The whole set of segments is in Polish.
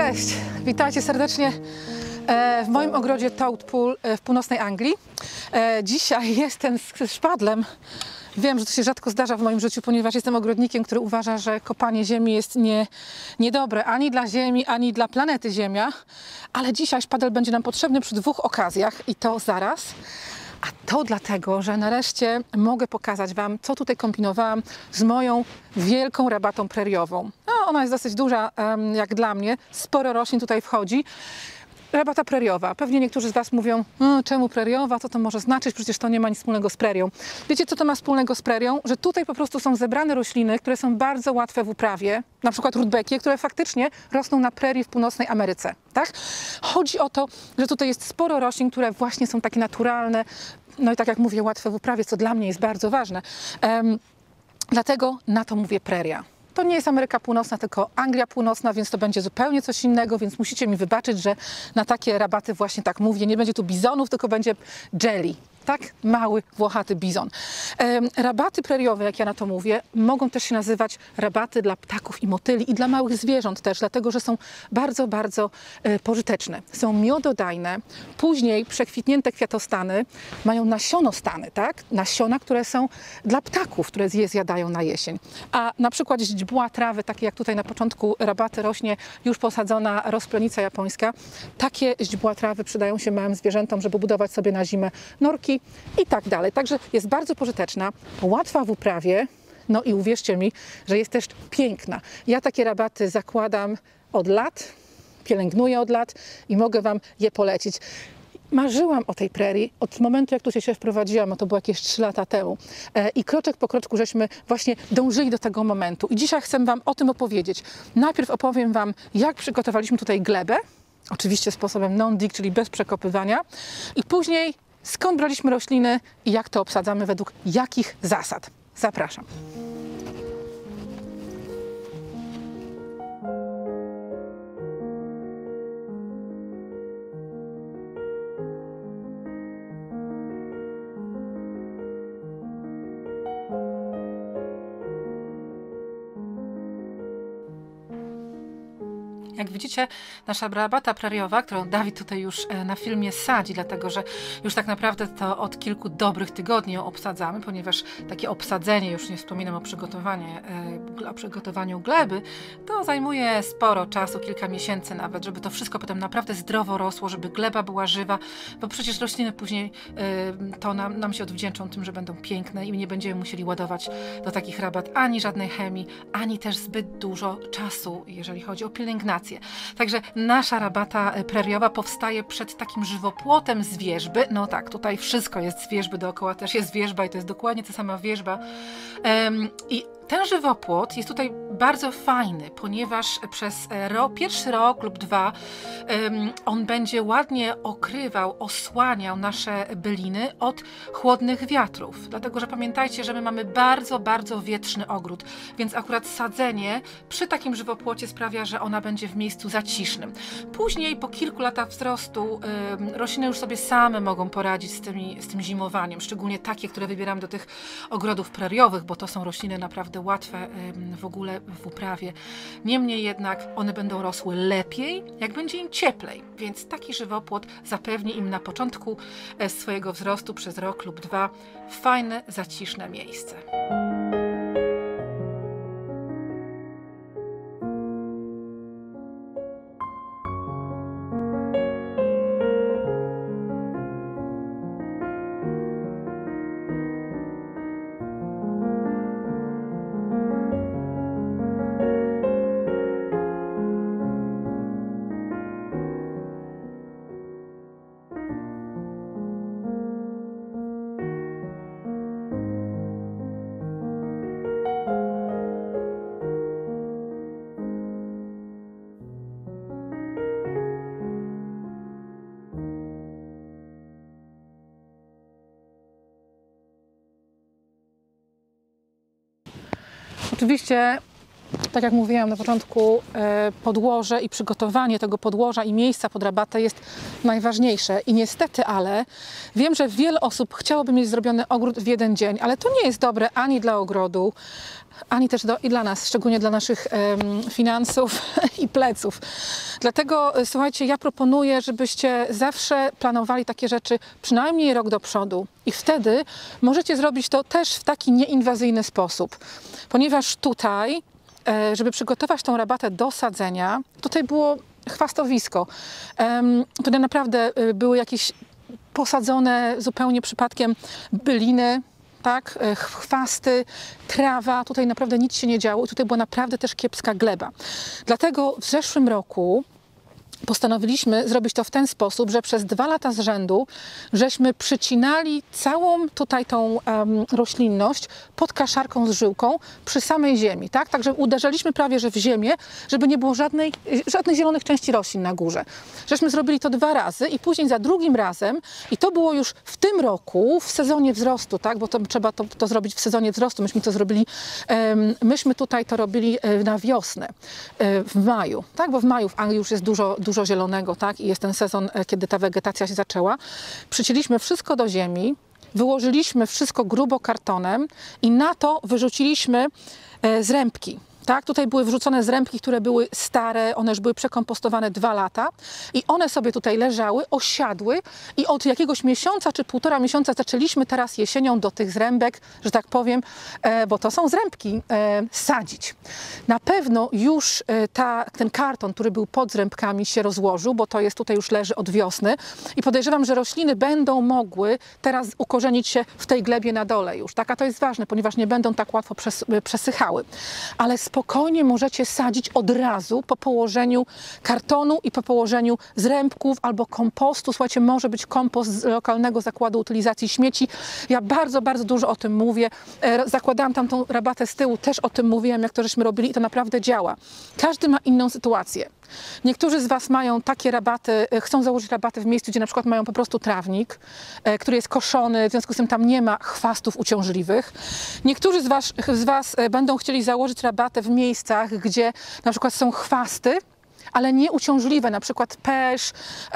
Cześć, witajcie serdecznie w moim ogrodzie Toad Pool w północnej Anglii. Dzisiaj jestem z szpadlem. Wiem, że to się rzadko zdarza w moim życiu, ponieważ jestem ogrodnikiem, który uważa, że kopanie ziemi jest niedobre ani dla ziemi, ani dla planety Ziemia. Ale dzisiaj szpadel będzie nam potrzebny przy dwóch okazjach i to zaraz. A to dlatego, że nareszcie mogę pokazać Wam, co tutaj kombinowałam z moją wielką rabatą preriową. No, ona jest dosyć duża, jak dla mnie. Sporo roślin tutaj wchodzi. Rabata preriowa. Pewnie niektórzy z Was mówią, czemu preriowa, co to może znaczyć, przecież to nie ma nic wspólnego z prerią. Wiecie, co to ma wspólnego z prerią? Że tutaj po prostu są zebrane rośliny, które są bardzo łatwe w uprawie, na przykład rudbeckie, które faktycznie rosną na prerii w północnej Ameryce. Tak? Chodzi o to, że tutaj jest sporo roślin, które właśnie są takie naturalne, no i tak jak mówię, łatwe w uprawie, co dla mnie jest bardzo ważne. Dlatego na to mówię preria. To nie jest Ameryka Północna, tylko Anglia Północna, więc to będzie zupełnie coś innego, więc musicie mi wybaczyć, że na takie rabaty właśnie tak mówię. Nie będzie tu bizonów, tylko będzie jelly. Tak? Mały, włochaty bizon. Rabaty preriowe, jak ja na to mówię, mogą też się nazywać rabaty dla ptaków i motyli i dla małych zwierząt też, dlatego że są bardzo, bardzo pożyteczne. Są miododajne, później przekwitnięte kwiatostany mają nasionostany, tak? Nasiona, które są dla ptaków, które je zjadają na jesień. A na przykład źdźbła trawy, takie jak tutaj na początku rabaty rośnie już posadzona rozplenica japońska. Takie źdźbła trawy przydają się małym zwierzętom, żeby budować sobie na zimę norki i tak dalej. Także jest bardzo pożyteczna, łatwa w uprawie, no i uwierzcie mi, że jest też piękna. Ja takie rabaty zakładam od lat, pielęgnuję od lat i mogę Wam je polecić. Marzyłam o tej prerii od momentu, jak tu się wprowadziłam, a to było jakieś 3 lata temu. I kroczek po kroczku żeśmy właśnie dążyli do tego momentu. I dzisiaj chcę Wam o tym opowiedzieć. Najpierw opowiem Wam, jak przygotowaliśmy tutaj glebę, oczywiście sposobem non-dig, czyli bez przekopywania. I później skąd braliśmy rośliny i jak to obsadzamy, według jakich zasad. Zapraszam. Jak widzicie, nasza rabata preriowa, którą Dawid tutaj już na filmie sadzi, dlatego że już tak naprawdę to od kilku dobrych tygodni ją obsadzamy, ponieważ takie obsadzenie, już nie wspominam o przygotowaniu gleby, to zajmuje sporo czasu, kilka miesięcy nawet, żeby to wszystko potem naprawdę zdrowo rosło, żeby gleba była żywa, bo przecież rośliny później to nam się odwdzięczą tym, że będą piękne i nie będziemy musieli ładować do takich rabat ani żadnej chemii, ani też zbyt dużo czasu, jeżeli chodzi o pielęgnację. Także nasza rabata preriowa powstaje przed takim żywopłotem z wierzby. No tak, tutaj wszystko jest z wierzby, dookoła też jest wierzba i to jest dokładnie ta sama wierzba. I ten żywopłot jest tutaj bardzo fajny, ponieważ przez pierwszy rok lub 2 on będzie ładnie okrywał, osłaniał nasze byliny od chłodnych wiatrów. Dlatego, że pamiętajcie, że my mamy bardzo, bardzo wietrzny ogród, więc akurat sadzenie przy takim żywopłocie sprawia, że ona będzie w miejscu zacisznym. Później, po kilku latach wzrostu, rośliny już sobie same mogą poradzić z tym zimowaniem, szczególnie takie, które wybieram do tych ogrodów preriowych, bo to są rośliny naprawdę łatwe w ogóle w uprawie. Niemniej jednak one będą rosły lepiej, jak będzie im cieplej, więc taki żywopłot zapewni im na początku swojego wzrostu przez rok lub 2 fajne, zaciszne miejsce. Oczywiście tak jak mówiłam na początku, podłoże i przygotowanie tego podłoża i miejsca pod rabatę jest najważniejsze. I niestety, ale wiem, że wiele osób chciałoby mieć zrobiony ogród w jeden dzień, ale to nie jest dobre ani dla ogrodu, ani też i dla nas, szczególnie dla naszych finansów i pleców. Dlatego, słuchajcie, ja proponuję, żebyście zawsze planowali takie rzeczy przynajmniej rok do przodu i wtedy możecie zrobić to też w taki nieinwazyjny sposób, ponieważ tutaj, żeby przygotować tą rabatę do sadzenia, tutaj było chwastowisko. Tutaj naprawdę były jakieś posadzone zupełnie przypadkiem byliny, tak, chwasty, trawa, tutaj naprawdę nic się nie działo i tutaj była naprawdę też kiepska gleba. Dlatego w zeszłym roku postanowiliśmy zrobić to w ten sposób, że przez 2 lata z rzędu żeśmy przycinali całą tutaj tą roślinność pod kaszarką z żyłką przy samej ziemi, tak? Także uderzaliśmy prawie że w ziemię, żeby nie było żadnych zielonych części roślin na górze. Żeśmy zrobili to 2 razy i później za drugim razem, i to było już w tym roku, w sezonie wzrostu, tak? Bo to trzeba to zrobić w sezonie wzrostu. Myśmy tutaj to robili na wiosnę, w maju, tak? Bo w maju w Anglii już jest dużo zielonego, tak? I jest ten sezon, kiedy ta wegetacja się zaczęła. Przycięliśmy wszystko do ziemi, wyłożyliśmy wszystko grubo kartonem i na to wyrzuciliśmy zrębki. Tak, tutaj były wrzucone zrębki, które były stare, one już były przekompostowane 2 lata i one sobie tutaj leżały, osiadły i od jakiegoś miesiąca czy 1,5 miesiąca zaczęliśmy teraz jesienią do tych zrębek, że tak powiem, bo to są zrębki, sadzić. Na pewno już ten karton, który był pod zrębkami, się rozłożył, bo to jest tutaj już leży od wiosny i podejrzewam, że rośliny będą mogły teraz ukorzenić się w tej glebie na dole już. Tak? A to jest ważne, ponieważ nie będą tak łatwo przesychały. Ale spokojnie możecie sadzić od razu po położeniu kartonu i po położeniu zrębków albo kompostu. Słuchajcie, może być kompost z lokalnego zakładu utylizacji śmieci. Ja bardzo, bardzo dużo o tym mówię. Zakładałam tam tą rabatę z tyłu, też o tym mówiłam, jak to żeśmy robili i to naprawdę działa. Każdy ma inną sytuację. Niektórzy z Was mają takie rabaty, chcą założyć rabaty w miejscu, gdzie na przykład mają po prostu trawnik, który jest koszony, w związku z tym tam nie ma chwastów uciążliwych. Niektórzy z Was będą chcieli założyć rabatę w miejscach, gdzie na przykład są chwasty, ale nie uciążliwe, na przykład pesz,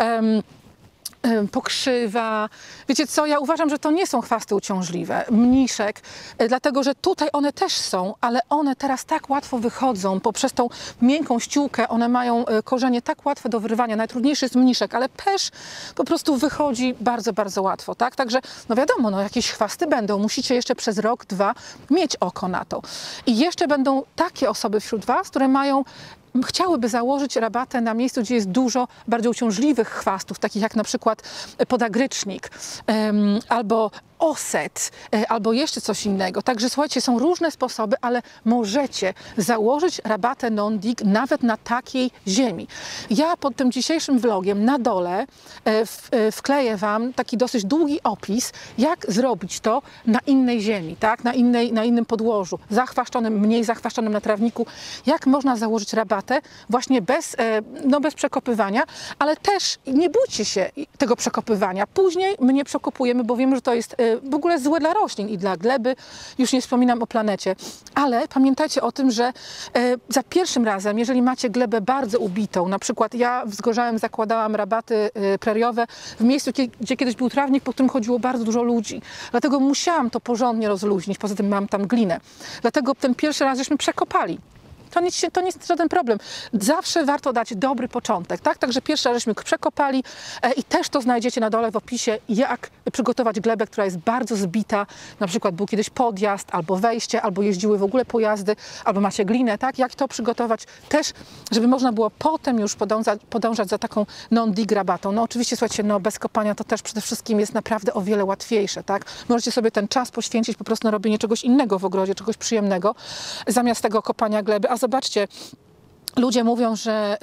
pokrzywa. Wiecie co, ja uważam, że to nie są chwasty uciążliwe, mniszek, dlatego, że tutaj one też są, ale one teraz tak łatwo wychodzą poprzez tą miękką ściółkę, one mają korzenie tak łatwe do wyrwania. Najtrudniejszy jest mniszek, ale pesz po prostu wychodzi bardzo, bardzo łatwo, tak? Także, no wiadomo, no jakieś chwasty będą, musicie jeszcze przez rok, 2 mieć oko na to. I jeszcze będą takie osoby wśród Was, które chciałyby założyć rabatę na miejscu, gdzie jest dużo bardziej uciążliwych chwastów, takich jak na przykład podagrycznik albo oset, albo jeszcze coś innego. Także słuchajcie, są różne sposoby, ale możecie założyć rabatę non-dig nawet na takiej ziemi. Ja pod tym dzisiejszym vlogiem na dole wkleję Wam taki dosyć długi opis, jak zrobić to na innej ziemi, tak? Na innym podłożu, zachwaszczonym, mniej zachwaszczonym na trawniku, jak można założyć rabatę właśnie bez przekopywania, ale też nie bójcie się tego przekopywania. Później my nie przekopujemy, bo wiemy, że to jest w ogóle złe dla roślin i dla gleby, już nie wspominam o planecie. Ale pamiętajcie o tym, że za pierwszym razem, jeżeli macie glebę bardzo ubitą, na przykład ja w Zgorzałem zakładałam rabaty preriowe w miejscu, gdzie kiedyś był trawnik, po którym chodziło bardzo dużo ludzi. Dlatego musiałam to porządnie rozluźnić, poza tym mam tam glinę. Dlatego ten pierwszy raz żeśmy przekopali. To nie jest żaden problem. Zawsze warto dać dobry początek, tak? Także pierwszy raz żeśmy przekopali i też to znajdziecie na dole w opisie, jak przygotować glebę, która jest bardzo zbita. Na przykład był kiedyś podjazd, albo wejście, albo jeździły w ogóle pojazdy, albo macie glinę, tak? Jak to przygotować też, żeby można było potem już podążać za taką non-dig rabatą. No oczywiście, słuchajcie, no bez kopania to też przede wszystkim jest naprawdę o wiele łatwiejsze, tak? Możecie sobie ten czas poświęcić po prostu na robienie czegoś innego w ogrodzie, czegoś przyjemnego, zamiast tego kopania gleby. A zobaczcie, Ludzie mówią, że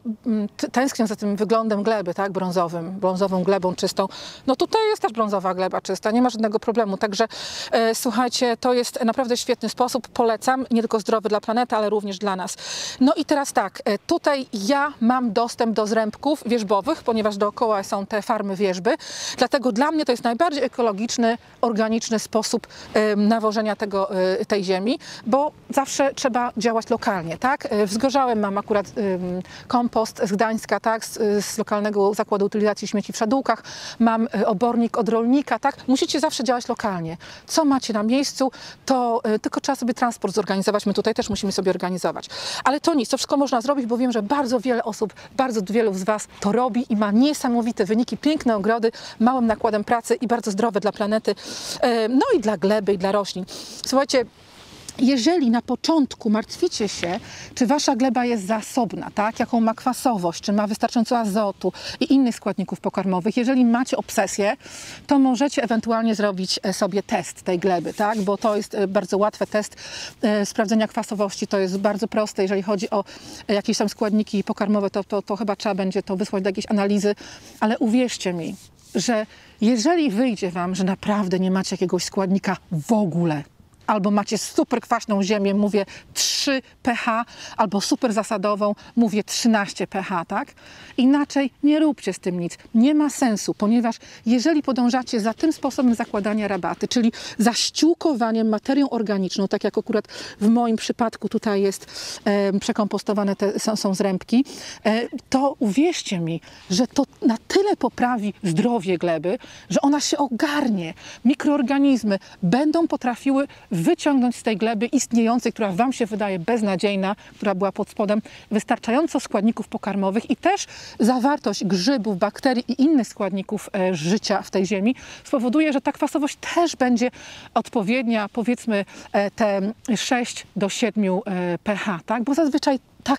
tęsknią za tym wyglądem gleby, tak, brązową glebą czystą. No tutaj jest też brązowa gleba czysta, nie ma żadnego problemu. Także słuchajcie, to jest naprawdę świetny sposób, polecam, nie tylko zdrowy dla planety, ale również dla nas. No i teraz tak, tutaj ja mam dostęp do zrębków wierzbowych, ponieważ dookoła są te farmy wierzby, dlatego dla mnie to jest najbardziej ekologiczny, organiczny sposób nawożenia tej ziemi, bo zawsze trzeba działać lokalnie, tak? W Zgorzałem mam akurat kompost z Gdańska, tak? Z lokalnego zakładu utylizacji śmieci w Szadółkach. Mam obornik od rolnika, tak? Musicie zawsze działać lokalnie. Co macie na miejscu, to tylko trzeba sobie transport zorganizować. My tutaj też musimy sobie organizować. Ale to nic, to wszystko można zrobić, bo wiem, że bardzo wiele osób, bardzo wielu z Was to robi i ma niesamowite wyniki, piękne ogrody, małym nakładem pracy i bardzo zdrowe dla planety, no i dla gleby, i dla roślin. Słuchajcie, jeżeli na początku martwicie się, czy wasza gleba jest zasobna, tak? Jaką ma kwasowość, czy ma wystarczająco azotu i innych składników pokarmowych, jeżeli macie obsesję, to możecie ewentualnie zrobić sobie test tej gleby, tak? Bo to jest bardzo łatwy test sprawdzenia kwasowości, to jest bardzo proste. Jeżeli chodzi o jakieś tam składniki pokarmowe, to chyba trzeba będzie to wysłać do jakiejś analizy, ale uwierzcie mi, że jeżeli wyjdzie wam, że naprawdę nie macie jakiegoś składnika w ogóle, albo macie super kwaśną ziemię, mówię 3 pH, albo super zasadową, mówię 13 pH, tak? Inaczej nie róbcie z tym nic. Nie ma sensu, ponieważ jeżeli podążacie za tym sposobem zakładania rabaty, czyli zaściółkowaniem materią organiczną, tak jak akurat w moim przypadku tutaj jest przekompostowane, są zrębki, to uwierzcie mi, że to na tyle poprawi zdrowie gleby, że ona się ogarnie. Mikroorganizmy będą potrafiły wyciągnąć z tej gleby istniejącej, która wam się wydaje beznadziejna, która była pod spodem, wystarczająco składników pokarmowych i też zawartość grzybów, bakterii i innych składników życia w tej ziemi spowoduje, że ta kwasowość też będzie odpowiednia, powiedzmy te 6 do 7 pH, tak? Bo zazwyczaj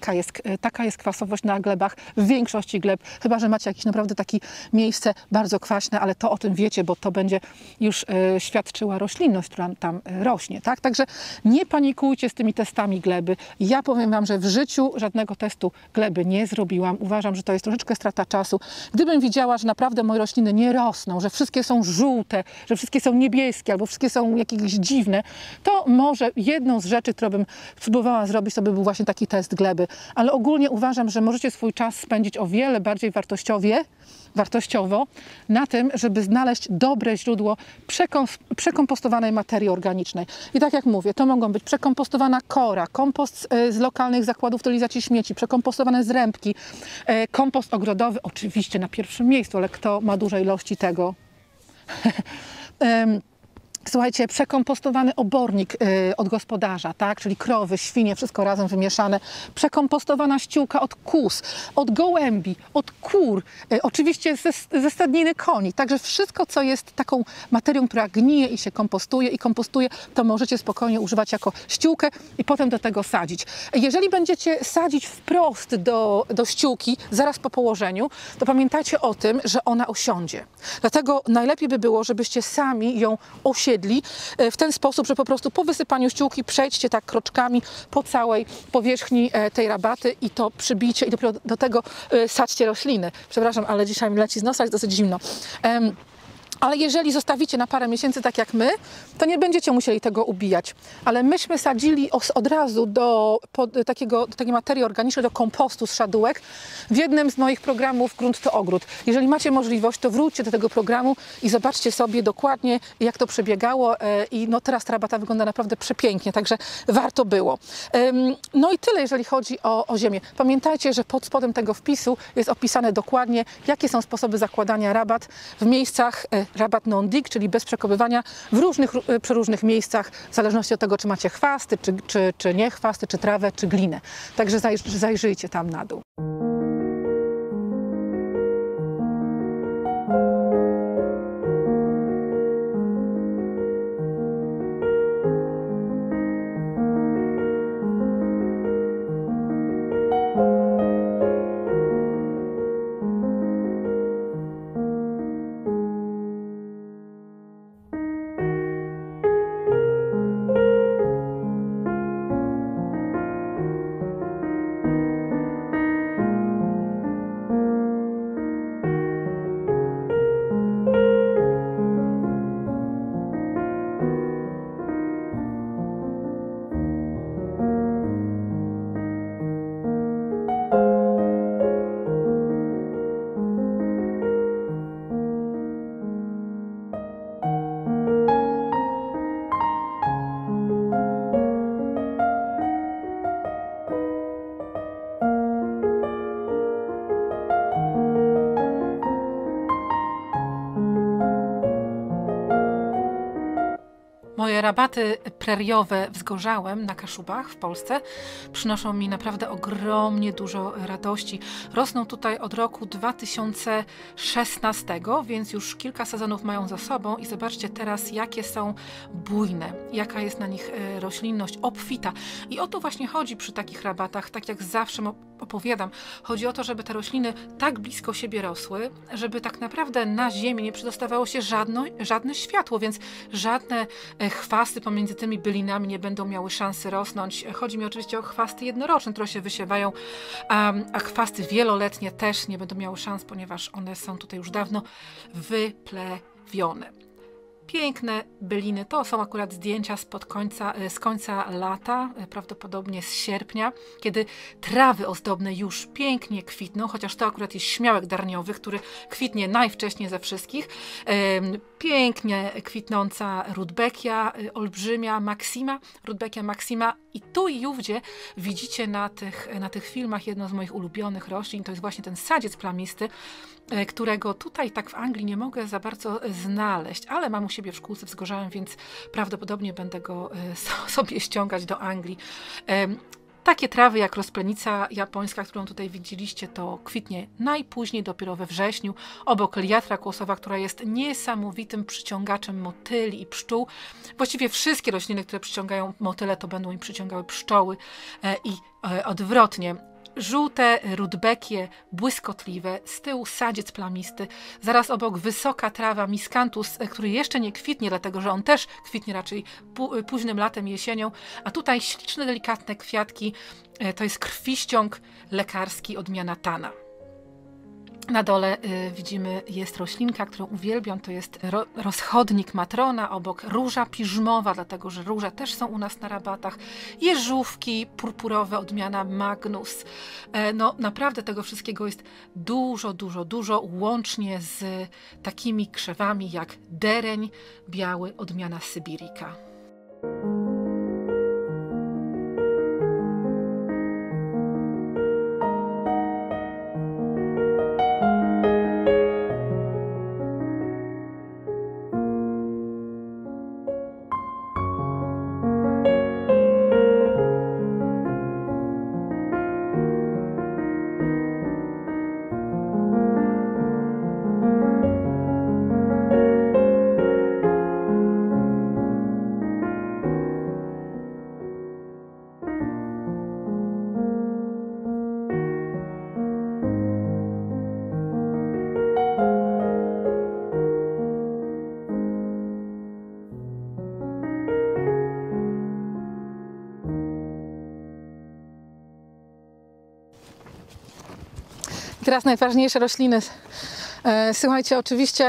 taka jest kwasowość na glebach, w większości gleb, chyba że macie jakieś naprawdę takie miejsce bardzo kwaśne, ale to o tym wiecie, bo to będzie już świadczyła roślinność, która tam rośnie. Tak? Także nie panikujcie z tymi testami gleby. Ja powiem wam, że w życiu żadnego testu gleby nie zrobiłam. Uważam, że to jest troszeczkę strata czasu. Gdybym widziała, że naprawdę moje rośliny nie rosną, że wszystkie są żółte, że wszystkie są niebieskie albo wszystkie są jakieś dziwne, to może jedną z rzeczy, którą bym spróbowała zrobić, to by był właśnie taki test gleby. Ale ogólnie uważam, że możecie swój czas spędzić o wiele bardziej wartościowo na tym, żeby znaleźć dobre źródło przekompostowanej materii organicznej. I tak jak mówię, to mogą być przekompostowana kora, kompost z lokalnych zakładów utylizacji śmieci, przekompostowane zrębki, kompost ogrodowy, oczywiście na pierwszym miejscu, ale kto ma duże ilości tego? Słuchajcie, przekompostowany obornik od gospodarza, tak? Czyli krowy, świnie, wszystko razem wymieszane. Przekompostowana ściółka od kóz, od gołębi, od kur, oczywiście ze stadniny koni. Także wszystko, co jest taką materią, która gnije i się kompostuje, to możecie spokojnie używać jako ściółkę i potem do tego sadzić. Jeżeli będziecie sadzić wprost do ściółki, zaraz po położeniu, to pamiętajcie o tym, że ona osiądzie. Dlatego najlepiej by było, żebyście sami ją osiedli w ten sposób, że po prostu po wysypaniu ściółki przejdźcie tak kroczkami po całej powierzchni tej rabaty i to przybijcie i dopiero do tego sadźcie rośliny. Przepraszam, ale dzisiaj mi leci z nosa, jest dosyć zimno. Ale jeżeli zostawicie na parę miesięcy tak jak my, to nie będziecie musieli tego ubijać. Ale myśmy sadzili od razu do takiej materii organicznej, do kompostu z szadółek w jednym z moich programów Grunt to Ogród. Jeżeli macie możliwość, to wróćcie do tego programu i zobaczcie sobie dokładnie, jak to przebiegało. I no teraz ta rabata wygląda naprawdę przepięknie, także warto było. No i tyle, jeżeli chodzi o ziemię. Pamiętajcie, że pod spodem tego wpisu jest opisane dokładnie, jakie są sposoby zakładania rabat w miejscach rabat non-dig, czyli bez przekopywania w przeróżnych miejscach, w zależności od tego, czy macie chwasty, czy nie chwasty, czy trawę, czy glinę. Także zajrzyjcie tam na dół. Moje rabaty preriowe w Zgorzałem na Kaszubach w Polsce przynoszą mi naprawdę ogromnie dużo radości. Rosną tutaj od roku 2016, więc już kilka sezonów mają za sobą i zobaczcie teraz, jakie są bujne, jaka jest na nich roślinność, obfita. I o to właśnie chodzi przy takich rabatach, tak jak zawsze opowiadam. Chodzi o to, żeby te rośliny tak blisko siebie rosły, żeby tak naprawdę na ziemi nie przedostawało się żadne światło, więc żadne chwasty pomiędzy tymi bylinami nie będą miały szansy rosnąć. Chodzi mi oczywiście o chwasty jednoroczne, które się wysiewają, a chwasty wieloletnie też nie będą miały szans, ponieważ one są tutaj już dawno wyplewione. Piękne byliny, to są akurat zdjęcia z końca lata, prawdopodobnie z sierpnia, kiedy trawy ozdobne już pięknie kwitną, chociaż to akurat jest śmiałek darniowy, który kwitnie najwcześniej ze wszystkich. Pięknie kwitnąca rudbeckia olbrzymia, rudbeckia maxima i tu i ówdzie widzicie na tych filmach jedno z moich ulubionych roślin, to jest właśnie ten sadziec plamisty, którego tutaj tak w Anglii nie mogę za bardzo znaleźć, ale mam u siebie w szkółce w Zgorzałem, więc prawdopodobnie będę go sobie ściągać do Anglii. Takie trawy jak rozplenica japońska, którą tutaj widzieliście, to kwitnie najpóźniej, dopiero we wrześniu, obok liatra kłosowa, która jest niesamowitym przyciągaczem motyli i pszczół. Właściwie wszystkie rośliny, które przyciągają motyle, to będą im przyciągały pszczoły i odwrotnie. Żółte rudbekie, błyskotliwe, z tyłu sadziec plamisty, zaraz obok wysoka trawa miscanthus, który jeszcze nie kwitnie, dlatego że on też kwitnie raczej późnym latem, jesienią, a tutaj śliczne, delikatne kwiatki, to jest krwiściąg lekarski odmiana Tana. Na dole widzimy, jest roślinka, którą uwielbiam, to jest rozchodnik matrona, obok róża piżmowa, dlatego że róże też są u nas na rabatach, jeżówki purpurowe, odmiana Magnus. No naprawdę tego wszystkiego jest dużo, łącznie z takimi krzewami jak dereń biały, odmiana Sybirika. Teraz najważniejsze rośliny. Słuchajcie, oczywiście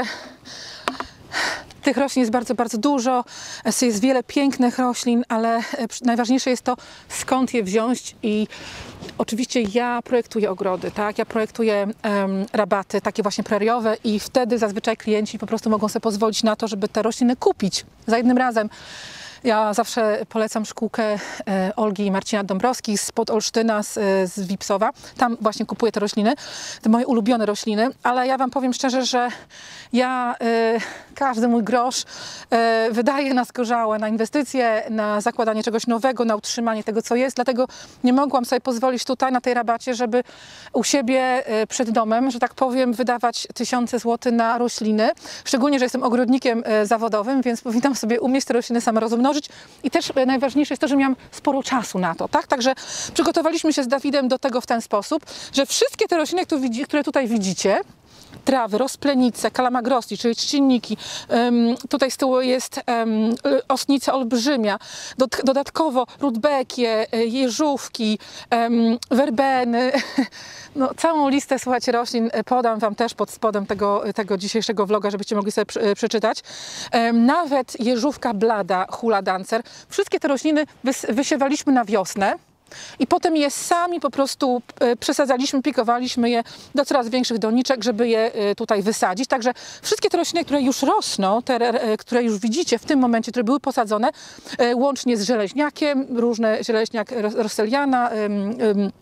tych roślin jest bardzo dużo, jest wiele pięknych roślin, ale najważniejsze jest to, skąd je wziąć i oczywiście ja projektuję ogrody, tak? Ja projektuję rabaty takie właśnie preriowe i wtedy zazwyczaj klienci po prostu mogą sobie pozwolić na to, żeby te rośliny kupić za jednym razem. Ja zawsze polecam szkółkę Olgi i Marcina Dąbrowskich spod Olsztyna, z Wipsowa. Tam właśnie kupuję te rośliny, te moje ulubione rośliny, ale ja wam powiem szczerze, że ja każdy mój grosz wydaję na Zgorzałe, na inwestycje, na zakładanie czegoś nowego, na utrzymanie tego, co jest. Dlatego nie mogłam sobie pozwolić tutaj na tej rabacie, żeby u siebie przed domem, że tak powiem, wydawać tysiące złotych na rośliny. Szczególnie, że jestem ogrodnikiem zawodowym, więc powinnam sobie umieć te rośliny same rozmnożyć. I też najważniejsze jest to, że miałam sporo czasu na to, tak? Także przygotowaliśmy się z Dawidem do tego w ten sposób, że wszystkie te rośliny, które tutaj widzicie, trawy, rozplenice, kalamagrossi, czyli trzcinniki. Tutaj z tyłu jest ostnica olbrzymia. Dodatkowo rudbekie, jeżówki, werbeny. No, całą listę, słuchajcie, roślin podam wam też pod spodem tego dzisiejszego vloga, żebyście mogli sobie przeczytać. Nawet jeżówka blada, Hula Dancer. Wszystkie te rośliny wysiewaliśmy na wiosnę. I potem je sami po prostu przesadzaliśmy, pikowaliśmy je do coraz większych doniczek, żeby je tutaj wysadzić. Także wszystkie te rośliny, które już rosną, które już widzicie w tym momencie, które były posadzone, łącznie z żeleźniakiem, różne żeleźniak Rosseliana,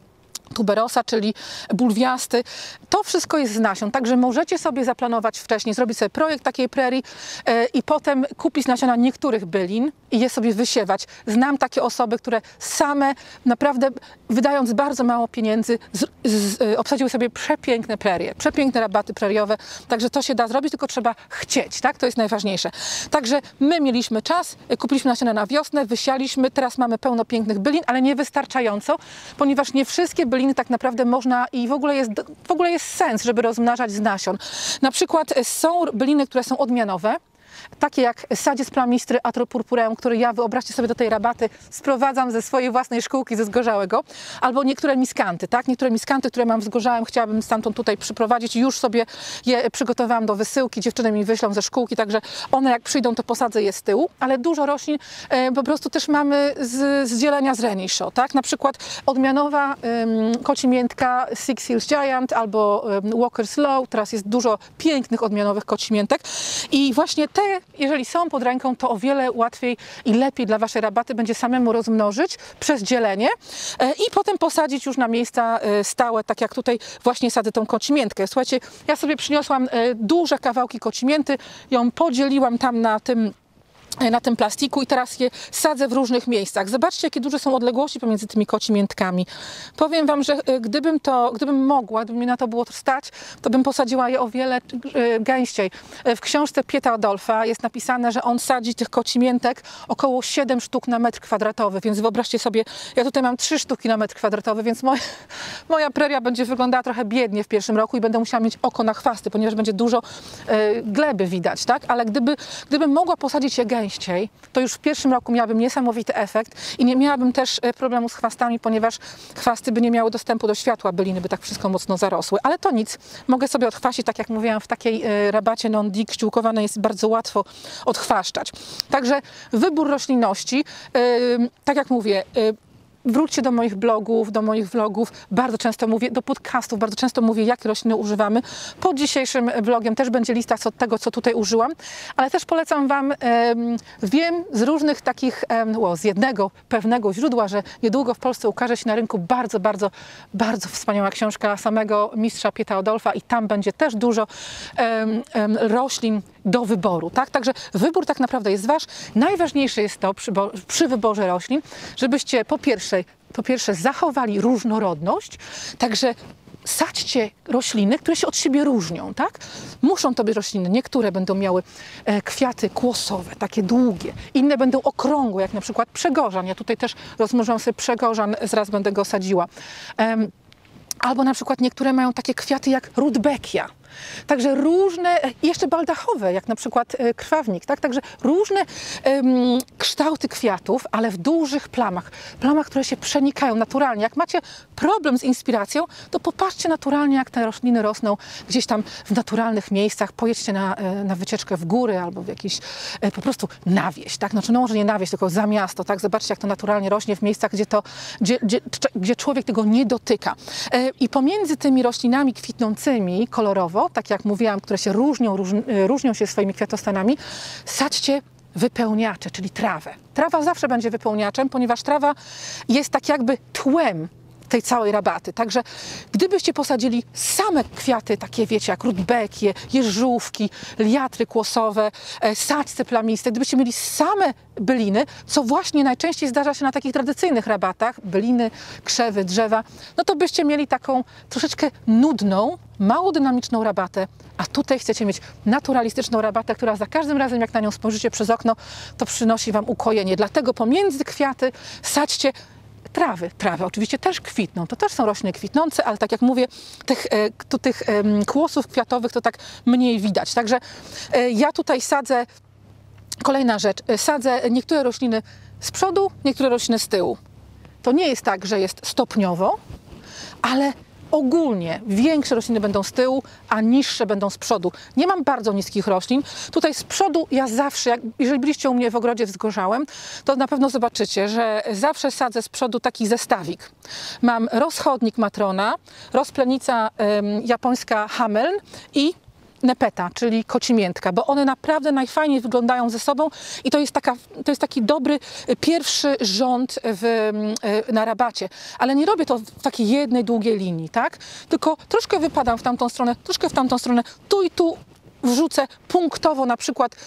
tuberosa, czyli bulwiasty. To wszystko jest z nasion, także możecie sobie zaplanować wcześniej, zrobić sobie projekt takiej prerii i potem kupić nasiona niektórych bylin i je sobie wysiewać. Znam takie osoby, które same naprawdę wydając bardzo mało pieniędzy obsadziły sobie przepiękne prerie, przepiękne rabaty preriowe, także to się da zrobić, tylko trzeba chcieć, tak? To jest najważniejsze. Także my mieliśmy czas, kupiliśmy nasiona na wiosnę, wysialiśmy, teraz mamy pełno pięknych bylin, ale nie wystarczająco, ponieważ nie wszystkie byliny tak naprawdę można i w ogóle jest sens, żeby rozmnażać z nasion. Na przykład są byliny, które są odmianowe, takie jak sadziec plamistry Atropurpureum, który ja, wyobraźcie sobie, do tej rabaty sprowadzam ze swojej własnej szkółki ze Zgorzałego, albo niektóre miskanty, tak? Niektóre miskanty, które mam w Zgorzałem, chciałabym stamtąd tutaj przyprowadzić. Już sobie je przygotowałam do wysyłki, dziewczyny mi wyślą ze szkółki, także one jak przyjdą, to posadzę je z tyłu, ale dużo roślin po prostu też mamy z dzielenia z Renishaw, tak? Na przykład odmianowa kocimiętka Six Hills Giant albo Walker's Law, teraz jest dużo pięknych odmianowych kocimiętek i właśnie te, jeżeli są pod ręką, to o wiele łatwiej i lepiej dla waszej rabaty będzie samemu rozmnożyć przez dzielenie i potem posadzić już na miejsca stałe, tak jak tutaj właśnie sadzę tą kocimiętkę. Słuchajcie, ja sobie przyniosłam duże kawałki kocimięty, ją podzieliłam tam na tym plastiku i teraz je sadzę w różnych miejscach. Zobaczcie, jakie duże są odległości pomiędzy tymi kocimiętkami. Powiem wam, że gdybym mogła, gdyby mi na to było stać, to bym posadziła je o wiele gęściej. W książce Pieta Adolfa jest napisane, że on sadzi tych kocimiętek około 7 sztuk na metr kwadratowy, więc wyobraźcie sobie, ja tutaj mam 3 sztuki na metr kwadratowy, więc moja preria będzie wyglądała trochę biednie w pierwszym roku i będę musiała mieć oko na chwasty, ponieważ będzie dużo gleby widać, tak? Ale gdybym mogła posadzić je gęściej, to już w pierwszym roku miałabym niesamowity efekt i nie miałabym też problemu z chwastami, ponieważ chwasty by nie miały dostępu do światła, byliny by tak wszystko mocno zarosły. Ale to nic, mogę sobie odchwasić, tak jak mówiłam, w takiej rabacie non-dig ściółkowanej jest bardzo łatwo odchwaszczać. Także wybór roślinności, tak jak mówię, wróćcie do moich blogów, do moich vlogów, bardzo często mówię, do podcastów, bardzo często mówię, jakie rośliny używamy. Pod dzisiejszym vlogiem też będzie lista tego, co tutaj użyłam, ale też polecam wam, wiem z różnych takich, z jednego pewnego źródła, że niedługo w Polsce ukaże się na rynku bardzo, bardzo, bardzo wspaniała książka samego mistrza Pieta Adolfa i tam będzie też dużo roślin do wyboru, tak? Także wybór tak naprawdę jest wasz. Najważniejsze jest to przy wyborze roślin, żebyście po pierwsze zachowali różnorodność, także sadźcie rośliny, które się od siebie różnią, tak? Muszą to być rośliny. Niektóre będą miały kwiaty kłosowe, takie długie. Inne będą okrągłe, jak na przykład przegorzan. Ja tutaj też rozmnożyłam sobie przegorzan, zaraz będę go sadziła. Albo na przykład niektóre mają takie kwiaty jak rudbeckia. Także różne, jeszcze baldachowe, jak na przykład krwawnik, tak? Także różne kształty kwiatów, ale w dużych plamach, które się przenikają naturalnie. Jak macie problem z inspiracją, to popatrzcie naturalnie, jak te rośliny rosną gdzieś tam w naturalnych miejscach. Pojedźcie na wycieczkę w góry albo w jakiś po prostu na wieś, tak? Znaczy, no może nie na wieś, tylko za miasto, tak? Zobaczcie, jak to naturalnie rośnie w miejscach, gdzie człowiek tego nie dotyka. I pomiędzy tymi roślinami kwitnącymi kolorowo, tak jak mówiłam, które się różnią się swoimi kwiatostanami, sadźcie wypełniacze, czyli trawę. Trawa zawsze będzie wypełniaczem, ponieważ trawa jest tak jakby tłem tej całej rabaty. Także gdybyście posadzili same kwiaty, takie wiecie, jak rudbeckie, jeżówki, liatry kłosowe, sadźce plamiste, gdybyście mieli same byliny, co właśnie najczęściej zdarza się na takich tradycyjnych rabatach, byliny, krzewy, drzewa, no to byście mieli taką troszeczkę nudną, mało dynamiczną rabatę, a tutaj chcecie mieć naturalistyczną rabatę, która za każdym razem, jak na nią spojrzycie przez okno, to przynosi wam ukojenie. Dlatego pomiędzy kwiaty sadźcie trawy oczywiście też kwitną, to też są rośliny kwitnące, ale tak jak mówię, tych kłosów kwiatowych to tak mniej widać. Także ja tutaj sadzę, kolejna rzecz, sadzę niektóre rośliny z przodu, niektóre rośliny z tyłu. To nie jest tak, że jest stopniowo, ale ogólnie większe rośliny będą z tyłu, a niższe będą z przodu. Nie mam bardzo niskich roślin. Tutaj z przodu ja zawsze, jeżeli byliście u mnie w ogrodzie w Zgorzałem, to na pewno zobaczycie, że zawsze sadzę z przodu taki zestawik. Mam rozchodnik matrona, rozplenica japońska Hameln i nepeta, czyli kocimiętka, bo one naprawdę najfajniej wyglądają ze sobą i to jest taki dobry pierwszy rząd na rabacie. Ale nie robię to w takiej jednej długiej linii, tak? Tylko troszkę wypadam w tamtą stronę, troszkę w tamtą stronę, tu i tu wrzucę punktowo na przykład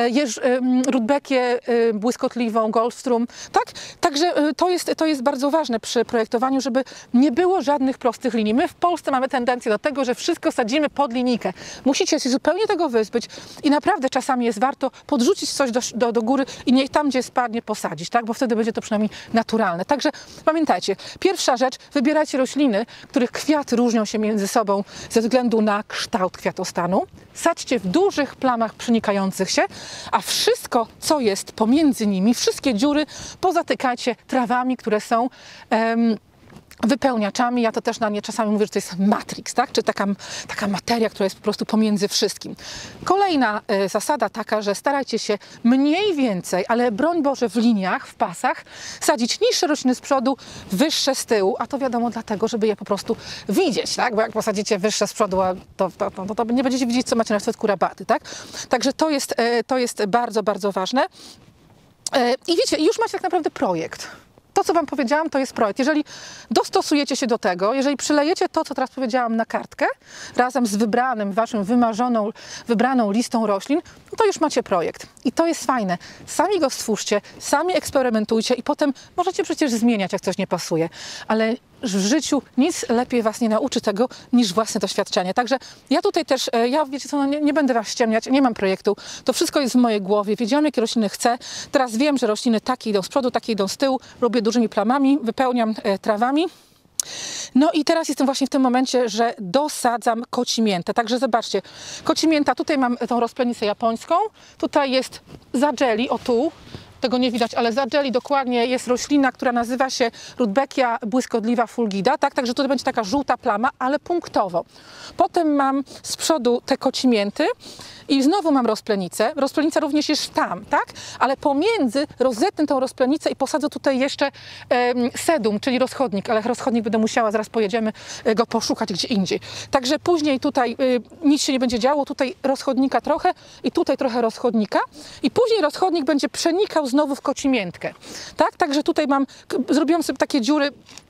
rudbekię błyskotliwą, Golfstrom, tak? Także to jest bardzo ważne przy projektowaniu, żeby nie było żadnych prostych linii. My w Polsce mamy tendencję do tego, że wszystko sadzimy pod linijkę. Musicie się zupełnie tego wyzbyć i naprawdę czasami jest warto podrzucić coś do góry i niech tam, gdzie spadnie, posadzić, tak? Bo wtedy będzie to przynajmniej naturalne. Także pamiętajcie, pierwsza rzecz, wybierajcie rośliny, których kwiaty różnią się między sobą ze względu na kształt kwiatostanu. Sadźcie w dużych plamach przenikających się, a wszystko, co jest pomiędzy nimi, wszystkie dziury pozatykajcie trawami, które są wypełniaczami. Ja to też na nie czasami mówię, że to jest matrix, tak? Czy taka materia, która jest po prostu pomiędzy wszystkim. Kolejna zasada taka, że starajcie się mniej więcej, ale broń Boże w liniach, w pasach, sadzić niższe rośliny z przodu, wyższe z tyłu, a to wiadomo dlatego, żeby je po prostu widzieć, tak? Bo jak posadzicie wyższe z przodu, to nie będziecie widzieć, co macie na środku rabaty, tak? Także to jest bardzo, bardzo ważne. I wiecie, już macie tak naprawdę projekt. To, co Wam powiedziałam, to jest projekt. Jeżeli dostosujecie się do tego, jeżeli przylejecie to, co teraz powiedziałam, na kartkę, razem z Waszym wybraną listą roślin, to już macie projekt. I to jest fajne. Sami go stwórzcie, sami eksperymentujcie i potem możecie przecież zmieniać, jak coś nie pasuje. Ale w życiu nic lepiej Was nie nauczy tego, niż własne doświadczenie. Także ja tutaj też, wiecie co, nie będę Was ściemniać, nie mam projektu. To wszystko jest w mojej głowie. Wiedziałam, jakie rośliny chcę. Teraz wiem, że rośliny takie idą z przodu, takie idą z tyłu. Robię dużymi plamami, wypełniam trawami. No i teraz jestem właśnie w tym momencie, że dosadzam kocimiętę. Także zobaczcie, kocimięta, tutaj mam tą rozplenicę japońską. Tutaj jest Zagelii, o tu. Tego nie widać, ale za Jelly dokładnie jest roślina, która nazywa się Rudbeckia błyskotliwa fulgida, tak? Także tutaj będzie taka żółta plama, ale punktowo. Potem mam z przodu te kocimięty i znowu mam rozplenicę. Rozplenica również jest tam, tak? Ale pomiędzy rozetnę tą rozplenicę i posadzę tutaj jeszcze sedum, czyli rozchodnik, ale rozchodnik będę musiała, zaraz pojedziemy go poszukać gdzie indziej. Także później tutaj nic się nie będzie działo, tutaj rozchodnika trochę i tutaj trochę rozchodnika i później rozchodnik będzie przenikał znowu w kocimiętkę, tak? Także tutaj zrobiłam sobie takie dziury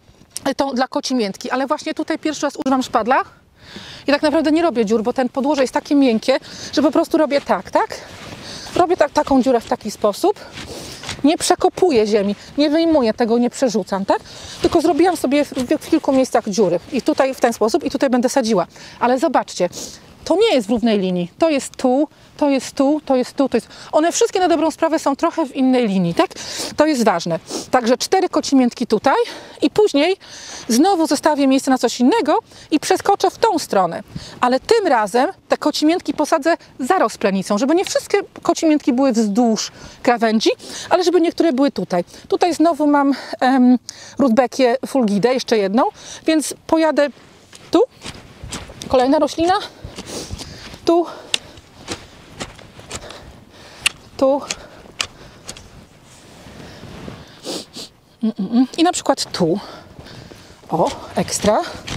dla kocimiętki, ale właśnie tutaj pierwszy raz używam szpadla i tak naprawdę nie robię dziur, bo ten podłoże jest takie miękkie, że po prostu robię tak? Robię taką dziurę w taki sposób, nie przekopuję ziemi, nie wyjmuję tego, nie przerzucam, tak? Tylko zrobiłam sobie w kilku miejscach dziury i tutaj w ten sposób i tutaj będę sadziła, ale zobaczcie, to nie jest w równej linii, to jest tu, to jest tu, to jest tu, to jest... One wszystkie na dobrą sprawę są trochę w innej linii, tak? To jest ważne. Także 4 kocimiętki tutaj i później znowu zostawię miejsce na coś innego i przeskoczę w tą stronę. Ale tym razem te kocimiętki posadzę za rozplenicą, żeby nie wszystkie kocimiętki były wzdłuż krawędzi, ale żeby niektóre były tutaj. Tutaj znowu mam Rudbeckię fulgidę, jeszcze jedną, więc pojadę tu, kolejna roślina, tu, i na przykład tu. O, ekstra.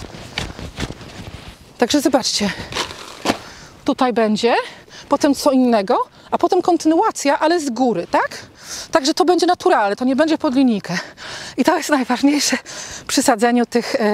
Także zobaczcie, tutaj będzie, potem co innego, a potem kontynuacja, ale z góry, tak? Także to będzie naturalne, to nie będzie pod linijkę. I to jest najważniejsze przy sadzeniu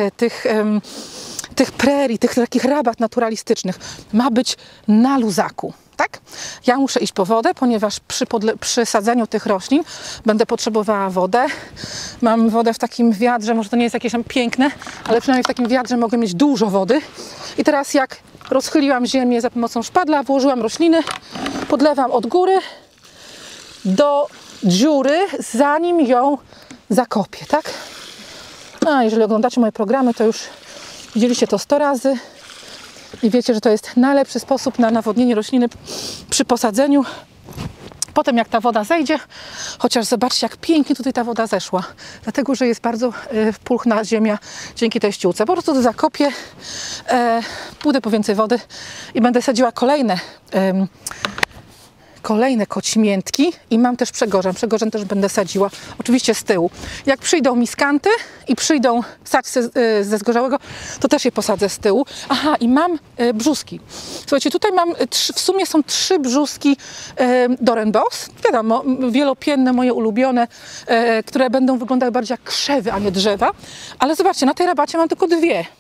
tych prerii, tych takich rabat naturalistycznych. Ma być na luzaku. Tak? Ja muszę iść po wodę, ponieważ przy sadzeniu tych roślin będę potrzebowała wodę. Mam wodę w takim wiadrze, może to nie jest jakieś tam piękne, ale przynajmniej w takim wiadrze mogę mieć dużo wody. I teraz jak rozchyliłam ziemię za pomocą szpadla, włożyłam rośliny, podlewam od góry do dziury, zanim ją zakopię, tak? A jeżeli oglądacie moje programy, to już widzieliście to 100 razy. I wiecie, że to jest najlepszy sposób na nawodnienie rośliny przy posadzeniu. Potem jak ta woda zejdzie, chociaż zobaczcie, jak pięknie tutaj ta woda zeszła. Dlatego, że jest bardzo pulchna ziemia dzięki tej ściółce. Po prostu to zakopię, pójdę po więcej wody i będę sadziła kolejne kocimiętki i mam też Przegorzan. Przegorzan też będę sadziła, oczywiście z tyłu. Jak przyjdą miskanty i przyjdą saćce ze zgorzałego, to też je posadzę z tyłu. Aha, i mam brzuski. Słuchajcie, tutaj mam, w sumie są 3 brzuski Dorenbos. Wiadomo, wielopienne, moje ulubione, które będą wyglądały bardziej jak krzewy, a nie drzewa. Ale zobaczcie, na tej rabacie mam tylko 2.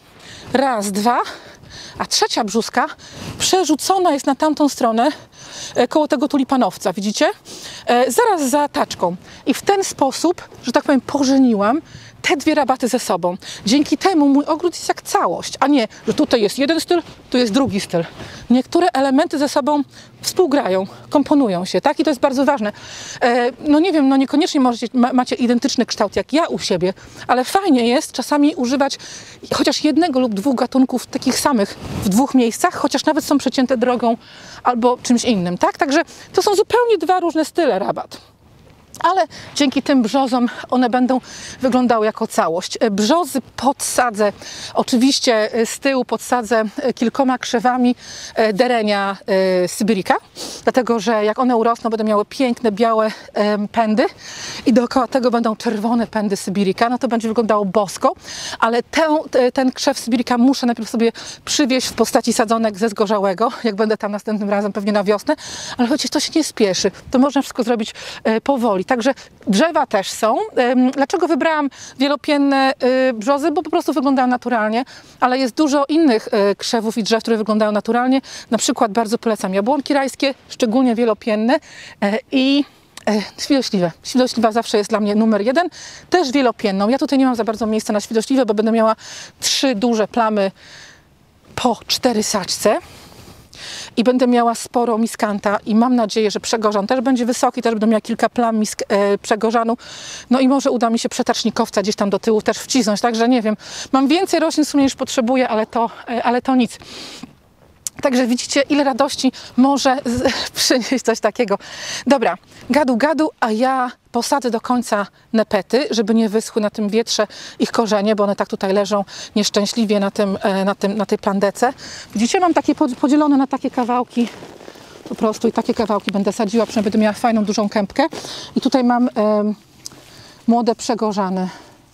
Raz, 2, a 3. brzuska przerzucona jest na tamtą stronę koło tego tulipanowca, widzicie? Zaraz za taczką. I w ten sposób, że tak powiem, pożeniłam te 2 rabaty ze sobą. Dzięki temu mój ogród jest jak całość, a nie, że tutaj jest jeden styl, tu jest drugi styl. Niektóre elementy ze sobą współgrają, komponują się, tak? I to jest bardzo ważne. No nie wiem, no niekoniecznie macie identyczny kształt jak ja u siebie, ale fajnie jest czasami używać chociaż 1 lub 2 gatunków takich samych w 2 miejscach, chociaż nawet są przecięte drogą albo czymś innym, tak? Także to są zupełnie 2 różne style rabat. Ale dzięki tym brzozom one będą wyglądały jako całość. Brzozy podsadzę, oczywiście z tyłu podsadzę kilkoma krzewami derenia sybirika, dlatego że jak one urosną, będą miały piękne, białe pędy i dookoła tego będą czerwone pędy sybirika, no to będzie wyglądało bosko, ale ten krzew sybirika muszę najpierw sobie przywieźć w postaci sadzonek ze zgorzałego, jak będę tam następnym razem, pewnie na wiosnę, ale chociaż to się nie spieszy, to można wszystko zrobić powoli. Także drzewa też są. Dlaczego wybrałam wielopienne brzozy? Bo po prostu wyglądają naturalnie, ale jest dużo innych krzewów i drzew, które wyglądają naturalnie. Na przykład bardzo polecam jabłonki rajskie, szczególnie wielopienne i świdośliwe. Świdośliwa zawsze jest dla mnie numer 1. Też wielopienną. Ja tutaj nie mam za bardzo miejsca na świdośliwe, bo będę miała 3 duże plamy po 4 saćce. I będę miała sporo miskanta i mam nadzieję, że Przegorzan też będzie wysoki, też będę miała kilka plam Przegorzanu. No i może uda mi się przetacznikowca gdzieś tam do tyłu też wcisnąć, także nie wiem. Mam więcej roślin w sumie niż potrzebuję, ale to nic. Także widzicie, ile radości może przynieść coś takiego. Dobra, gadu, a ja posadzę do końca nepety, żeby nie wyschły na tym wietrze ich korzenie, bo one tak tutaj leżą nieszczęśliwie na tej plandece. Widzicie, mam takie podzielone na takie kawałki, po prostu i takie kawałki będę sadziła, przynajmniej będę miała fajną, dużą kępkę. I tutaj mam młode Przegorzany.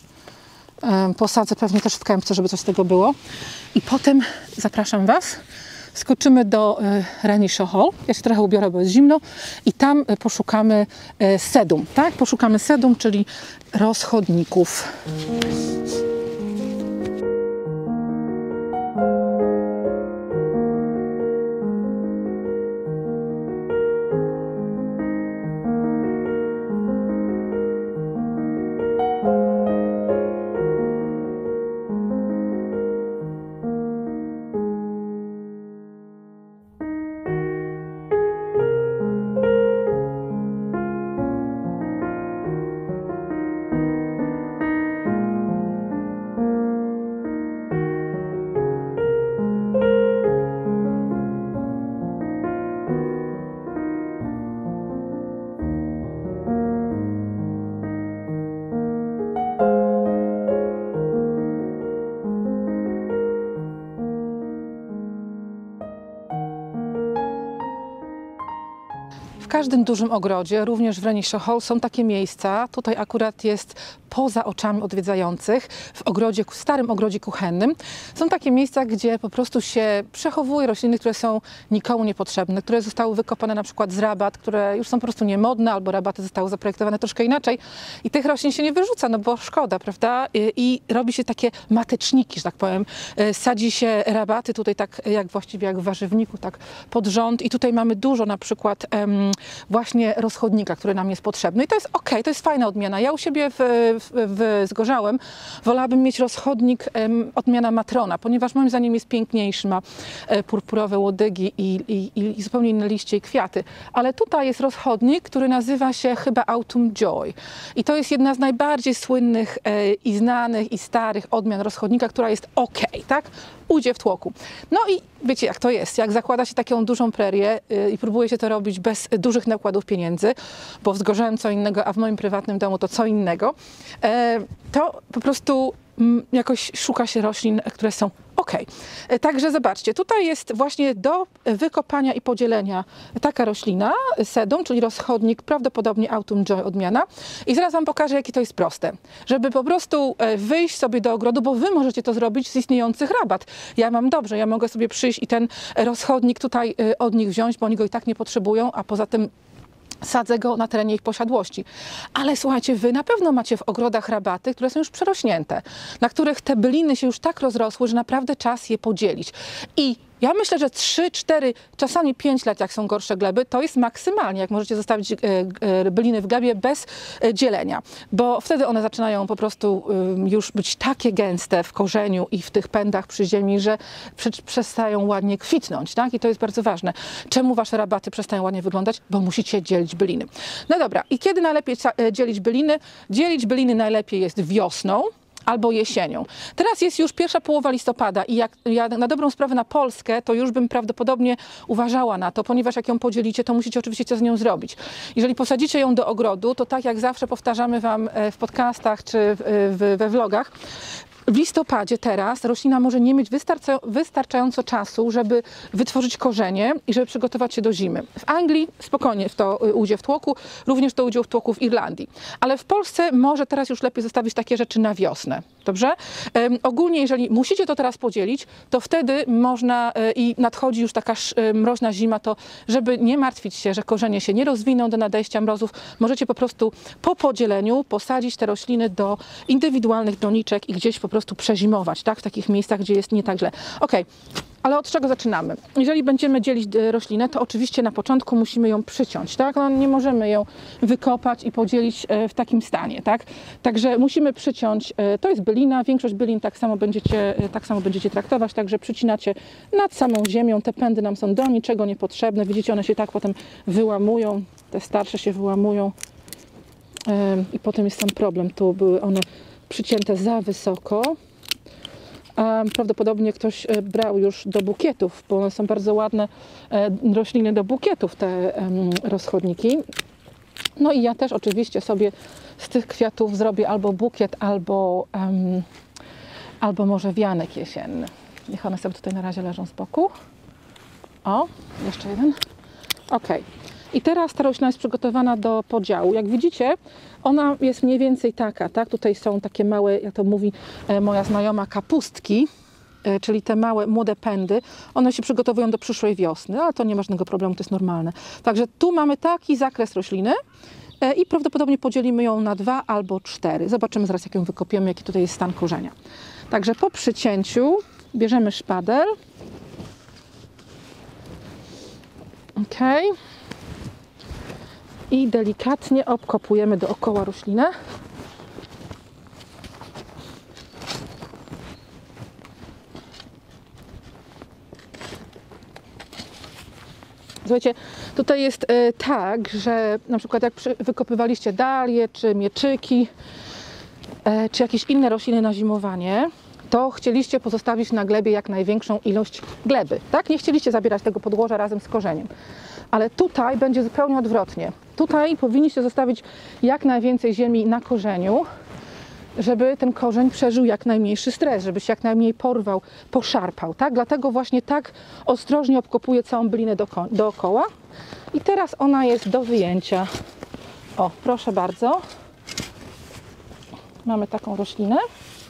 Posadzę pewnie też w kępce, żeby coś z tego było. I potem zapraszam Was. Skoczymy do Renishaw Hall. Ja się trochę ubiorę, bo jest zimno. I tam poszukamy sedum, tak? Poszukamy sedum, czyli rozchodników. W każdym dużym ogrodzie, również w Renishaw Hall, są takie miejsca, tutaj akurat jest poza oczami odwiedzających, w starym ogrodzie kuchennym. Są takie miejsca, gdzie po prostu się przechowuje rośliny, które są nikomu niepotrzebne, które zostały wykopane na przykład z rabat, które już są po prostu niemodne, albo rabaty zostały zaprojektowane troszkę inaczej i tych roślin się nie wyrzuca, no bo szkoda, prawda? I robi się takie mateczniki, że tak powiem. Sadzi się rabaty tutaj tak właściwie jak w warzywniku, tak pod rząd i tutaj mamy dużo na przykład właśnie rozchodnika, który nam jest potrzebny. I to jest okej, to jest fajna odmiana. Ja u siebie w Zgorzałem wolałabym mieć rozchodnik odmiana Matrona, ponieważ moim zdaniem jest piękniejszy, ma purpurowe łodygi i zupełnie inne liście i kwiaty. Ale tutaj jest rozchodnik, który nazywa się chyba Autumn Joy. I to jest jedna z najbardziej słynnych i znanych i starych odmian rozchodnika, która jest okej, tak? Ujdzie w tłoku. No i wiecie jak to jest, jak zakłada się taką dużą prerię i próbuje się to robić bez dużych nakładów pieniędzy, bo w Zgorzałem co innego, a w moim prywatnym domu to co innego, to po prostu jakoś szuka się roślin, które są ok. Także zobaczcie, tutaj jest właśnie do wykopania i podzielenia taka roślina, sedum, czyli rozchodnik, prawdopodobnie Autumn Joy odmiana. I zaraz Wam pokażę, jakie to jest proste. Żeby po prostu wyjść sobie do ogrodu, bo Wy możecie to zrobić z istniejących rabat. Ja mam dobrze, ja mogę sobie przyjść i ten rozchodnik tutaj od nich wziąć, bo oni go i tak nie potrzebują, a poza tym sadzę go na terenie ich posiadłości. Ale słuchajcie, Wy na pewno macie w ogrodach rabaty, które są już przerośnięte, na których te byliny się już tak rozrosły, że naprawdę czas je podzielić. I ja myślę, że 3, 4, czasami 5 lat, jak są gorsze gleby, to jest maksymalnie, jak możecie zostawić byliny w glebie bez dzielenia. Bo wtedy one zaczynają po prostu już być takie gęste w korzeniu i w tych pędach przy ziemi, że przestają ładnie kwitnąć. Tak? I to jest bardzo ważne. Czemu Wasze rabaty przestają ładnie wyglądać? Bo musicie dzielić byliny. No dobra, i kiedy najlepiej dzielić byliny? Dzielić byliny najlepiej jest wiosną albo jesienią. Teraz jest już pierwsza połowa listopada i jak ja na dobrą sprawę na Polskę, to już bym prawdopodobnie uważała na to, ponieważ jak ją podzielicie, to musicie oczywiście coś z nią zrobić. Jeżeli posadzicie ją do ogrodu, to tak jak zawsze powtarzamy Wam w podcastach czy we vlogach, w listopadzie teraz roślina może nie mieć wystarczająco czasu, żeby wytworzyć korzenie i żeby przygotować się do zimy. W Anglii spokojnie to ujdzie w tłoku, również to ujdzie w tłoku w Irlandii. Ale w Polsce może teraz już lepiej zostawić takie rzeczy na wiosnę. Dobrze? Ogólnie, jeżeli musicie to teraz podzielić, to wtedy można i nadchodzi już taka mroźna zima, to żeby nie martwić się, że korzenie się nie rozwiną do nadejścia mrozów, możecie po prostu po podzieleniu posadzić te rośliny do indywidualnych doniczek i gdzieś po prostu przezimować, tak? W takich miejscach, gdzie jest nie tak źle. Ok, ale od czego zaczynamy? Jeżeli będziemy dzielić roślinę, to oczywiście na początku musimy ją przyciąć, tak? No, nie możemy ją wykopać i podzielić w takim stanie, tak? Także musimy przyciąć, to jest bylina, większość bylin tak samo będziecie traktować, także przycinacie nad samą ziemią, te pędy nam są do niczego niepotrzebne, widzicie, one się tak potem wyłamują, te starsze się wyłamują i potem jest tam problem, tu były one przycięte za wysoko. Prawdopodobnie ktoś brał już do bukietów, bo one są bardzo ładne rośliny do bukietów, te rozchodniki. No i ja też oczywiście sobie z tych kwiatów zrobię albo bukiet, albo może wianek jesienny. Niech one sobie tutaj na razie leżą z boku. O, jeszcze jeden. Ok. I teraz ta roślina jest przygotowana do podziału. Jak widzicie, ona jest mniej więcej taka, tak? Tutaj są takie małe, jak to mówi moja znajoma, kapustki, czyli te małe, młode pędy. One się przygotowują do przyszłej wiosny, ale to nie ma żadnego problemu, to jest normalne. Także tu mamy taki zakres rośliny i prawdopodobnie podzielimy ją na 2 albo 4. Zobaczymy zaraz, jak ją wykopiemy, jaki tutaj jest stan korzenia. Także po przycięciu bierzemy szpadel. Ok. I delikatnie obkopujemy dookoła roślinę. Słuchajcie, tutaj jest tak, że na przykład jak wykopywaliście dalie, czy mieczyki, czy jakieś inne rośliny na zimowanie, to chcieliście pozostawić na glebie jak największą ilość gleby, tak? Nie chcieliście zabierać tego podłoża razem z korzeniem. Ale tutaj będzie zupełnie odwrotnie. Tutaj powinniście zostawić jak najwięcej ziemi na korzeniu, żeby ten korzeń przeżył jak najmniejszy stres, żeby się jak najmniej porwał, poszarpał. Tak? Dlatego właśnie tak ostrożnie obkopuję całą bylinę dookoła. I teraz ona jest do wyjęcia. O, proszę bardzo. Mamy taką roślinę.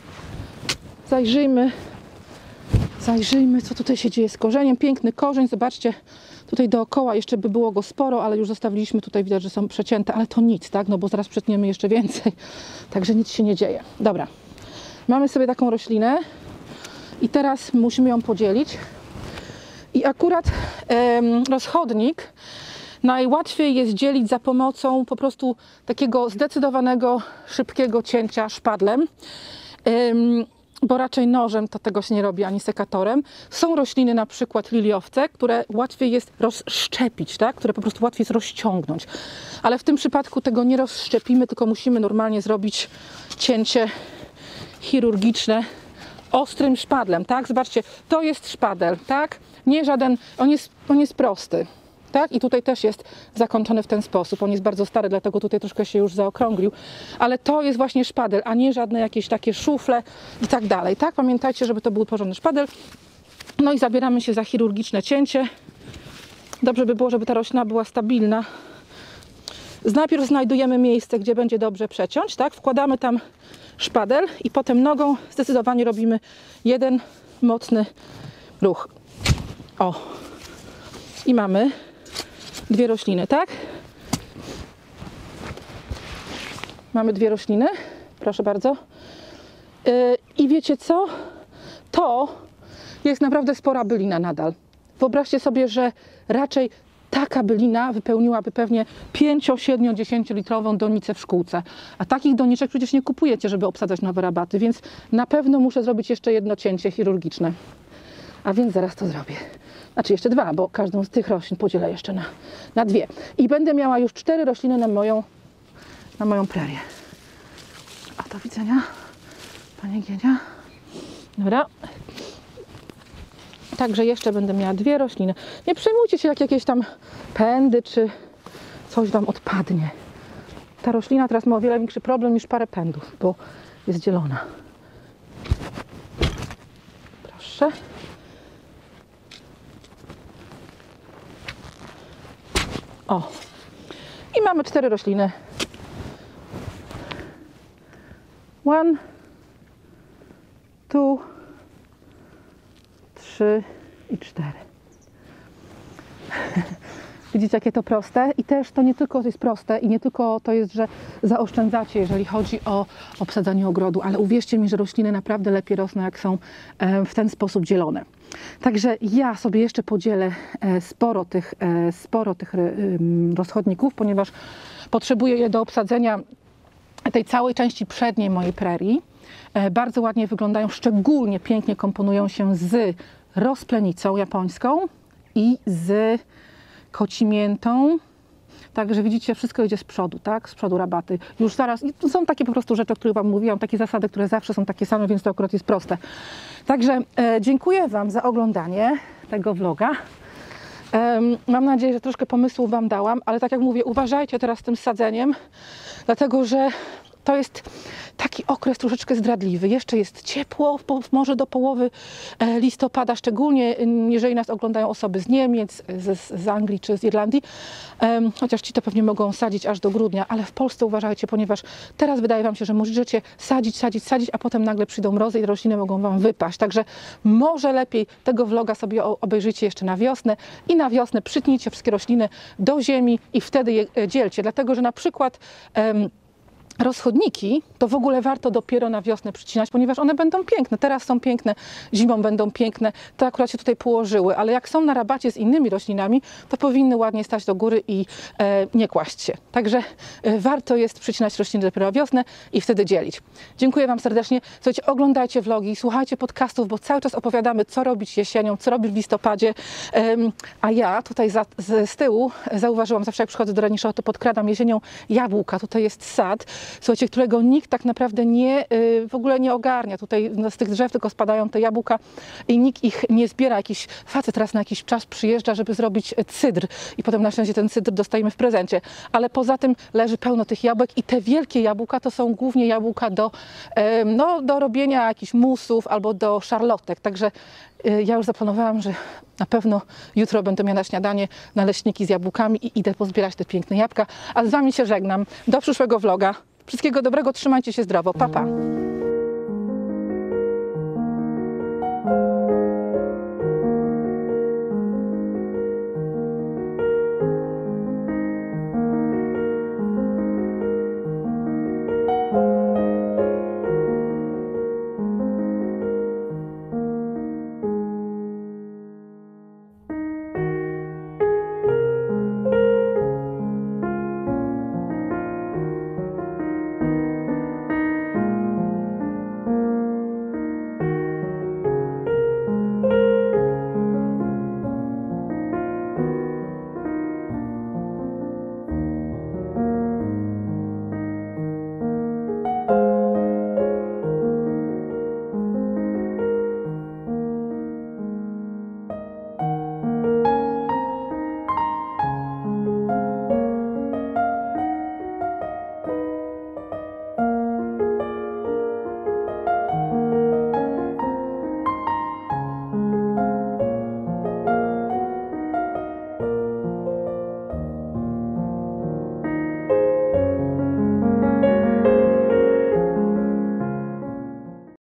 Zajrzyjmy, co tutaj się dzieje z korzeniem. Piękny korzeń, zobaczcie, tutaj dookoła jeszcze by było go sporo, ale już zostawiliśmy, tutaj widać, że są przecięte, ale to nic, tak, no bo zaraz przetniemy jeszcze więcej, także nic się nie dzieje. Dobra, mamy sobie taką roślinę i teraz musimy ją podzielić i akurat rozchodnik najłatwiej jest dzielić za pomocą po prostu takiego zdecydowanego, szybkiego cięcia szpadlem. Bo raczej nożem to tego się nie robi, ani sekatorem. Są rośliny, na przykład liliowce, które łatwiej jest rozszczepić, tak? Które po prostu łatwiej jest rozciągnąć. Ale w tym przypadku tego nie rozszczepimy, tylko musimy normalnie zrobić cięcie chirurgiczne ostrym szpadlem, tak? Zobaczcie, to jest szpadel, tak? Nie żaden, on jest prosty. tak? I tutaj też jest zakończony w ten sposób. On jest bardzo stary, dlatego tutaj troszkę się już zaokrąglił. Ale to jest właśnie szpadel, a nie żadne jakieś takie szufle i tak dalej, tak? Pamiętajcie, żeby to był porządny szpadel. No i zabieramy się za chirurgiczne cięcie. Dobrze by było, żeby ta roślina była stabilna. Najpierw znajdujemy miejsce, gdzie będzie dobrze przeciąć, tak? Wkładamy tam szpadel i potem nogą zdecydowanie robimy jeden mocny ruch. O. I mamy dwie rośliny, tak? Mamy dwie rośliny. Proszę bardzo. I wiecie co? To jest naprawdę spora bylina nadal. Wyobraźcie sobie, że raczej taka bylina wypełniłaby pewnie 5, 7, 10 litrową donicę w szkółce. A takich doniczek przecież nie kupujecie, żeby obsadzać nowe rabaty, więc na pewno muszę zrobić jeszcze jedno cięcie chirurgiczne. A więc zaraz to zrobię. Znaczy jeszcze dwa, bo każdą z tych roślin podzielę jeszcze na dwie. I będę miała już 4 rośliny na moją prerię. A do widzenia, Pani Gienia. Dobra. Także jeszcze będę miała 2 rośliny. Nie przejmujcie się, jak jakieś tam pędy czy coś Wam odpadnie. Ta roślina teraz ma o wiele większy problem niż parę pędów, bo jest zielona. Proszę. O. I mamy 4 rośliny. 1, 2, 3 i 4. Widzicie, jakie to proste? I też to nie tylko jest proste i nie tylko to jest, że zaoszczędzacie, jeżeli chodzi o obsadzanie ogrodu, ale uwierzcie mi, że rośliny naprawdę lepiej rosną, jak są w ten sposób dzielone. Także ja sobie jeszcze podzielę sporo tych rozchodników, ponieważ potrzebuję je do obsadzenia tej całej części przedniej mojej prerii. Bardzo ładnie wyglądają, szczególnie pięknie komponują się z rozplenicą japońską i z kocimiętą. Także widzicie, wszystko idzie z przodu, tak? Z przodu rabaty. Już zaraz, i to są takie po prostu rzeczy, o których Wam mówiłam, takie zasady, które zawsze są takie same, więc to akurat jest proste. Także dziękuję Wam za oglądanie tego vloga. Mam nadzieję, że troszkę pomysłów Wam dałam, ale tak jak mówię, uważajcie teraz z tym sadzeniem, dlatego że to jest taki okres troszeczkę zdradliwy. Jeszcze jest ciepło, może do połowy listopada, szczególnie jeżeli nas oglądają osoby z Niemiec, z Anglii czy z Irlandii. Chociaż ci to pewnie mogą sadzić aż do grudnia, ale w Polsce uważajcie, ponieważ teraz wydaje Wam się, że możecie sadzić, a potem nagle przyjdą mrozy i rośliny mogą Wam wypaść. Także może lepiej tego vloga sobie obejrzyjcie jeszcze na wiosnę i na wiosnę przytnijcie wszystkie rośliny do ziemi i wtedy je dzielcie. Dlatego, że na przykład rozchodniki to w ogóle warto dopiero na wiosnę przycinać, ponieważ one będą piękne. Teraz są piękne, zimą będą piękne. To akurat się tutaj położyły, ale jak są na rabacie z innymi roślinami, to powinny ładnie stać do góry i nie kłaść się. Także warto jest przycinać rośliny dopiero na wiosnę i wtedy dzielić. Dziękuję Wam serdecznie. Słuchajcie, oglądajcie vlogi, słuchajcie podcastów, bo cały czas opowiadamy, co robić jesienią, co robić w listopadzie. A ja tutaj z tyłu zauważyłam, zawsze jak przychodzę do Renisza, to podkradam jesienią jabłka. Tutaj jest sad, słuchajcie, którego nikt tak naprawdę w ogóle nie ogarnia. Tutaj z tych drzew tylko spadają te jabłka i nikt ich nie zbiera. Jakiś facet teraz na jakiś czas przyjeżdża, żeby zrobić cydr i potem na szczęście ten cydr dostajemy w prezencie. Ale poza tym leży pełno tych jabłek i te wielkie jabłka to są głównie jabłka do robienia jakichś musów albo do szarlotek. Także ja już zaplanowałam, że na pewno jutro będę miała na śniadanie naleśniki z jabłkami i idę pozbierać te piękne jabłka. A z Wami się żegnam. Do przyszłego vloga. Wszystkiego dobrego, trzymajcie się zdrowo. Pa, pa.